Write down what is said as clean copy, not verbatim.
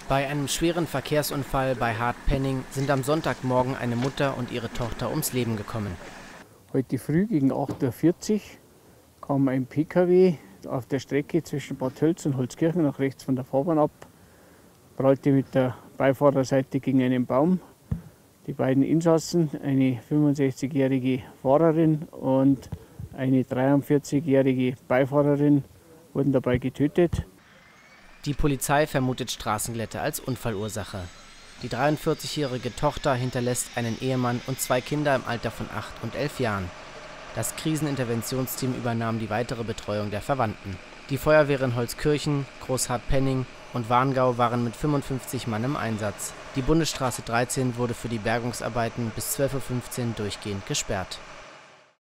Bei einem schweren Verkehrsunfall bei Hartpenning sind am Sonntagmorgen eine Mutter und ihre Tochter ums Leben gekommen. Heute früh gegen 8:40 Uhr kam ein Pkw auf der Strecke zwischen Bad Tölz und Holzkirchen nach rechts von der Fahrbahn ab, prallte mit der Beifahrerseite gegen einen Baum. Die beiden Insassen, eine 65-jährige Fahrerin und eine 43-jährige Beifahrerin, wurden dabei getötet. Die Polizei vermutet Straßenglätte als Unfallursache. Die 43-jährige Tochter hinterlässt einen Ehemann und zwei Kinder im Alter von 8 und 11 Jahren. Das Kriseninterventionsteam übernahm die weitere Betreuung der Verwandten. Die Feuerwehren Holzkirchen, Großhartpenning und Warngau waren mit 55 Mann im Einsatz. Die Bundesstraße 13 wurde für die Bergungsarbeiten bis 12:15 Uhr durchgehend gesperrt.